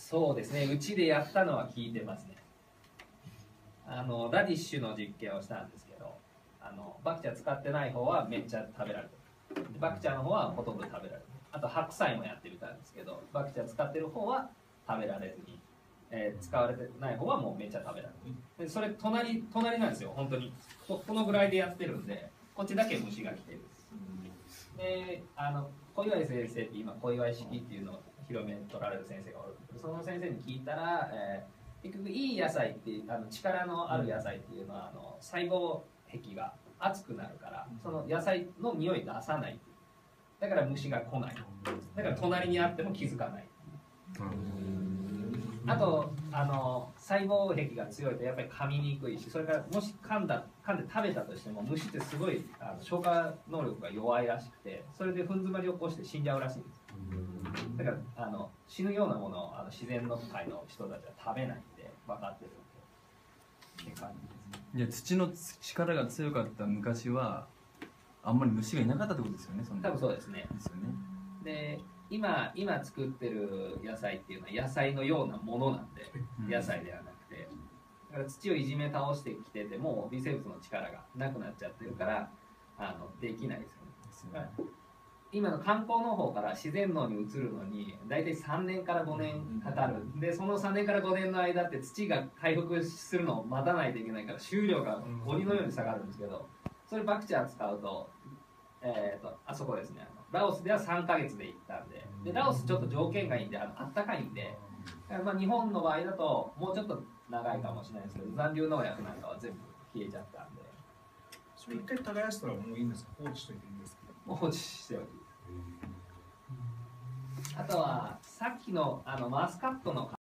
そうですね、うちでやったのは聞いてますね。ラディッシュの実験をしたんですけど、バクチャ使ってない方はめっちゃ食べられる。バクチャの方はほとんど食べられる。あと白菜もやってみたんですけど、バクチャ使ってる方は食べられずに、使われてない方はもうめっちゃ食べられる。でそれ隣なんですよ、本当に。このぐらいでやってるんで、こっちだけ虫が来てる。で、小岩井先生って今小岩井式っていうのを広め取られる先生がおるんですけど、その先生に聞いたら、結局いい野菜って力のある野菜っていうのは細胞壁が熱くなるから、その野菜の匂い出さない。だから虫が来ない。だから隣にあっても気づかない。あと細胞壁が強いとやっぱり噛みにくいし、それからもし噛んで食べたとしても虫ってすごい消化能力が弱いらしくて、それで糞詰まりを起こして死んじゃうらしいんです。だから死ぬようなものを自然の界の人たちは食べないって分かってるって感じです。 いや、土の力が強かった昔はあんまり虫がいなかったってことですよね。 多分そうですね。 ですよね。 で今作ってる野菜っていうのは野菜のようなものなんで、野菜ではなくて、だから土をいじめ倒してきてても微生物の力がなくなっちゃってるからできないですよね。今の観光の方から自然農に移るのに大体3年から5年かかる。でその3年から5年の間って土が回復するのを待たないといけないから収量が鬼のように下がるんですけど、それバクチャー使うとあそこですね、ラオスでは3ヶ月で行ったんで、ラオスちょっと条件がいいんであったかいんで、日本の場合だともうちょっと長いかもしれないですけど、残留農薬なんかは全部消えちゃったんで。 それ一回耕したらもういいんですか？放置しといていいんですか？ もう放置しておき。あとはさっきのマスカットの